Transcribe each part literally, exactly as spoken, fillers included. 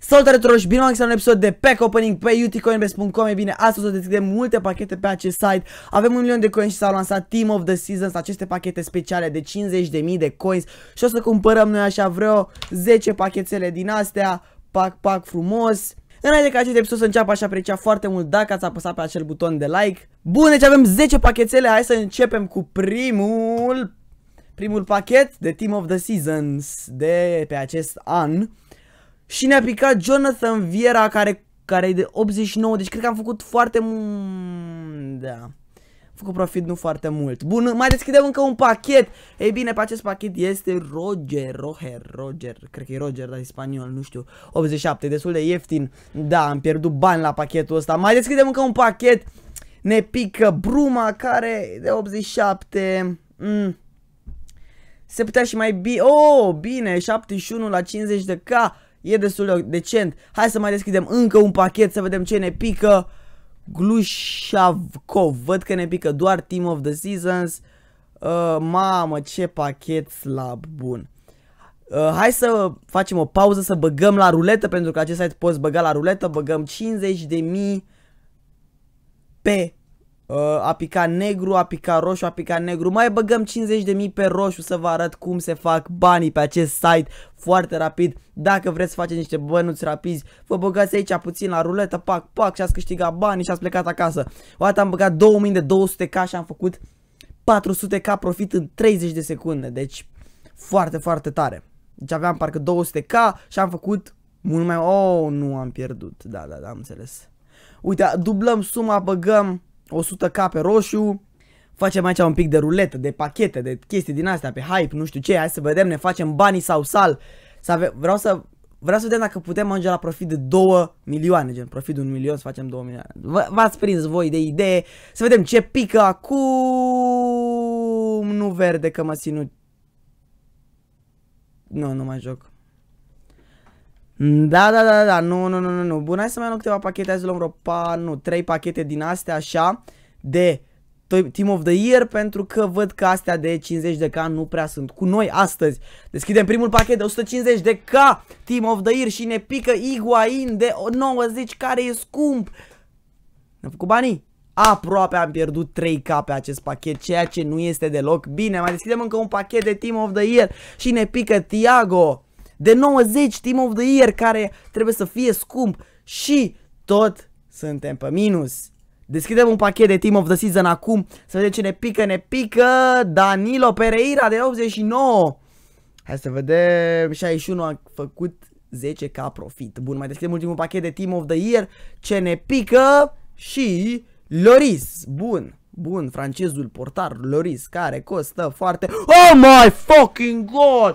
Salutare tuturor și bine am găsit la un episod de pack opening pe u t coinbase punct com. E bine, astăzi o să deschidem multe pachete pe acest site. Avem un milion de coins și s-au lansat Team of the Seasons, aceste pachete speciale de cincizeci de mii de coins. Și o să cumpărăm noi așa vreo zece pachetele din astea, pac pac frumos. Înainte ca acest episod să înceapă, aș aprecia foarte mult dacă ați apăsat pe acel buton de like. Bun, deci avem zece pachetele, hai să începem cu primul Primul pachet de Team of the Seasons de pe acest an. Și ne-a picat Jonathan Viera, care, care e de optzeci și nouă, deci cred că am făcut foarte mult. Da, am făcut profit nu foarte mult. Bun, mai deschidem încă un pachet. Ei bine, pe acest pachet este Roger, Roger, Roger, cred că e Roger, dar e spaniol, nu știu, optzeci și șapte, destul de ieftin. Da, am pierdut bani la pachetul ăsta. Mai deschidem încă un pachet. Ne pică Bruma, care e de optzeci și șapte. Mm. Se putea și mai bine. Oh, bine, șaptezeci și unu la cincizeci de K. E destul de decent. Hai să mai deschidem încă un pachet să vedem ce ne pică. Glushavkov. Văd că ne pică doar Team of the Seasons. uh, Mamă, ce pachet slab. Bun. uh, Hai să facem o pauză, să băgăm la ruletă, pentru că acest site poți băga la ruletă. Băgăm cincizeci de mii pe uh, a picat negru, a picat roșu, a picat negru. Mai băgăm cincizeci de mii pe roșu să vă arăt cum se fac banii pe acest site foarte rapid. Dacă vreți să faceți niște bănuți rapizi, vă băgați aici puțin la ruletă, pac, pac, și ați câștigat banii și ați plecat acasă. O dată am băgat două mii de două sute K și am făcut patru sute K profit în treizeci de secunde. Deci foarte, foarte tare. Deci aveam parcă două sute K și am făcut mult mai... Oh, nu am pierdut. Da, da, da, am înțeles. Uite, dublăm suma, băgăm o sută K pe roșu. Facem aici un pic de ruletă, de pachete, de chestii din astea, pe hype, nu știu ce. Hai să vedem, ne facem banii sau sal. Să ave vreau să vreau să vedem dacă putem merge la profit de două milioane, gen profit de un milion să facem două milioane. V-ați prins voi de idee. Să vedem ce pică acum. Nu verde, că mă ținut. Nu, nu mai joc. Da, da, da, da, nu, nu, nu, nu, nu. Bun, hai să mai luăm câteva pachete, hai să luăm vreo pa, nu, trei pachete din astea așa de Team of the Year, pentru că văd că astea de cincizeci de K nu prea sunt cu noi astăzi. Deschidem primul pachet de o sută cincizeci de K Team of the Year și ne pică Higuain de nouăzeci, care e scump. Ne-am făcut banii. Aproape am pierdut trei K pe acest pachet, ceea ce nu este deloc bine. Mai deschidem încă un pachet de Team of the Year și ne pică Thiago de nouăzeci, Team of the Year, care trebuie să fie scump. Și tot suntem pe minus. Deschidem un pachet de Team of the Season acum, să vedem ce ne pică. Ne pică Danilo Pereira de optzeci și nouă. Hai să vedem. șaizeci și unu a făcut zece K profit. Bun, mai deschidem ultimul pachet de Team of the Year. Ce ne pică? Și Lloris. Bun, bun, francezul portar Lloris, care costă foarte... Oh my fucking god!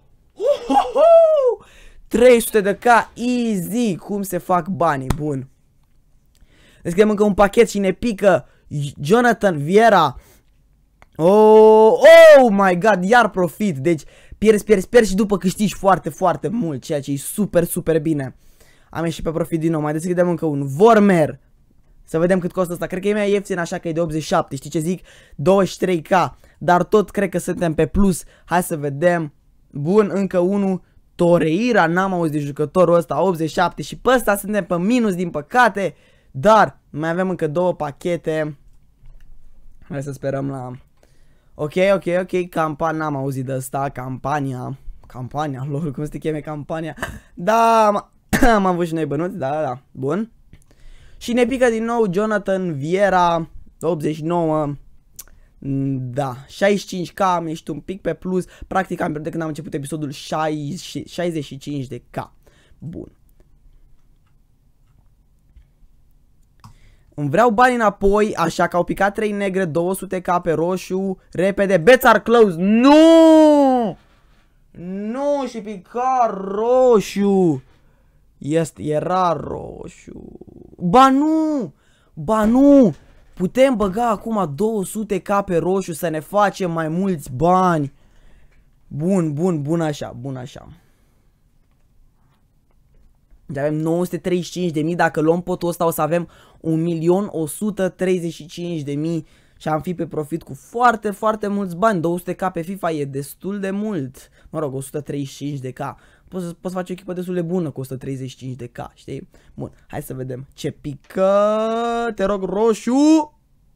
trei sute de K easy. Cum se fac banii? Bun. Deschidem încă un pachet și ne pică Jonathan Viera. Oh, oh my god, iar profit. Deci pierzi, pierzi, pierzi și după câștigi foarte, foarte mult, ceea ce e super, super bine. Am ieșit pe profit din nou. Mai deschidem încă un Vormer. Să vedem cât costă asta. Cred că e mai ieftin, așa că e de optzeci și șapte. Știi ce zic? douăzeci și trei K. Dar tot cred că suntem pe plus. Hai să vedem. Bun, încă unul. Torreira, n-am auzit de jucătorul ăsta. optzeci și șapte. Și pe ăsta suntem pe minus, din păcate. Dar mai avem încă două pachete. Hai să sperăm la... Ok, ok, ok, campania, n-am auzit de asta, campania. Campania, lol, cum se cheme campania? Da, am avut și noi bănuți, da, da, da, bun. Și ne pică din nou Jonathan Viera, optzeci și nouă. Da, șaizeci și cinci K, am ieșit un pic pe plus. Practic am pierdut de când am început episodul șaizeci și cinci de K. Bun. Îmi vreau bani înapoi, așa că au picat trei negre, două sute K pe roșu. Repede, bets are closed. Nu! Nu, și pica roșu. Este, era roșu. Ba nu! Ba nu! Putem băga acum două sute K pe roșu să ne facem mai mulți bani. Bun, bun, bun așa, bun așa. Deci avem nouă sute treizeci și cinci de mii, dacă luăm potul ăsta o să avem un milion o sută treizeci și cinci de mii și am fi pe profit cu foarte, foarte mulți bani. două sute K pe FIFA e destul de mult. Mă rog, o sută treizeci și cinci de K. poți, poți face o echipă destul de bună cu o sută treizeci și cinci de K, știi? Bun, hai să vedem ce pică. Te rog, roșu.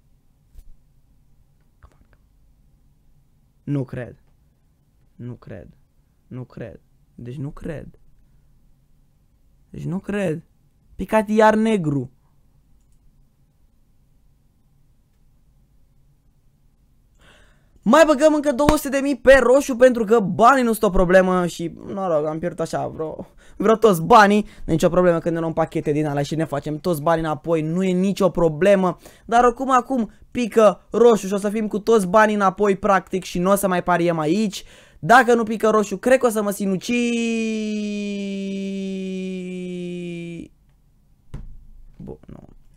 Nu cred. Nu cred. Nu cred. Deci nu cred. Deci nu cred. Picat iar negru. Mai băgăm încă două sute de mii pe roșu pentru că banii nu sunt o problemă și, noroc, am pierdut așa vreo, vreo toți banii. Nu e nicio problemă când ne luăm pachete din alea și ne facem toți banii înapoi, nu e nicio problemă. Dar oricum acum pică roșu și o să fim cu toți banii înapoi practic și nu o să mai pariem aici. Dacă nu pică roșu, cred că o să mă sinuci. Bun, nu.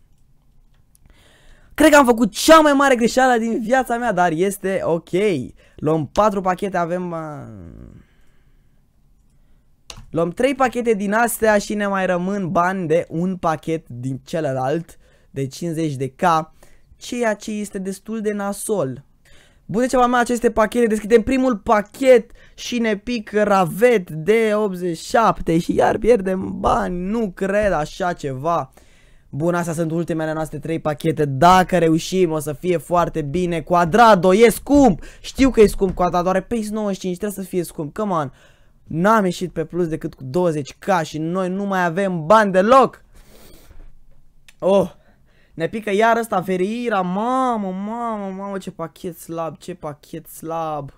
Cred că am făcut cea mai mare greșeală din viața mea, dar este ok. Luăm patru pachete, avem... Luăm trei pachete din astea și ne mai rămân bani de un pachet din celălalt, de cincizeci de K, ceea ce este destul de nasol. Bune ceva mai aceste pachete, deschidem primul pachet și ne pică ravet de optzeci și șapte și iar pierdem bani, nu cred așa ceva. Bun, astea sunt ultimele noastre trei pachete. Dacă reușim o să fie foarte bine. Quadrado, e scump. Știu că e scump Quadrado, are pace nouăzeci și cinci, trebuie să fie scump. Come on. N-am ieșit pe plus decât cu douăzeci K și noi nu mai avem bani deloc. Oh, ne pică iar ăsta Ferreira. Mamă, mamă, mamă, ce pachet slab, ce pachet slab.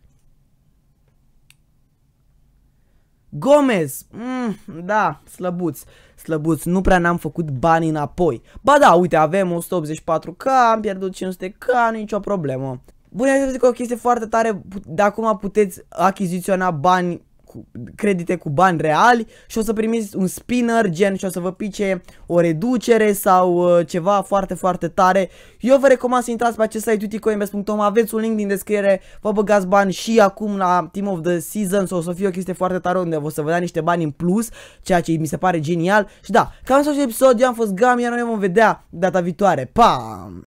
Gomez, mm, da, slăbuț, slăbuț, nu prea ne-am făcut bani înapoi. Ba da, uite, avem o sută optzeci și patru K, am pierdut cinci sute K, nicio problemă. Bun, hai să zic o chestie foarte tare, de acum puteți achiziționa bani, cu, credite cu bani reali și o să primiți un spinner gen și o să vă pice o reducere sau uh, ceva foarte, foarte tare. Eu vă recomand să intrați pe acest site uticoinvest punct com, aveți un link din descriere, vă băgați bani și acum la Team of the Season sau o să fie o chestie foarte tare unde o să vă dea niște bani în plus, ceea ce mi se pare genial. Și da, cam în acest episod, eu am fost Gami, iar noi vom vedea data viitoare. Pam!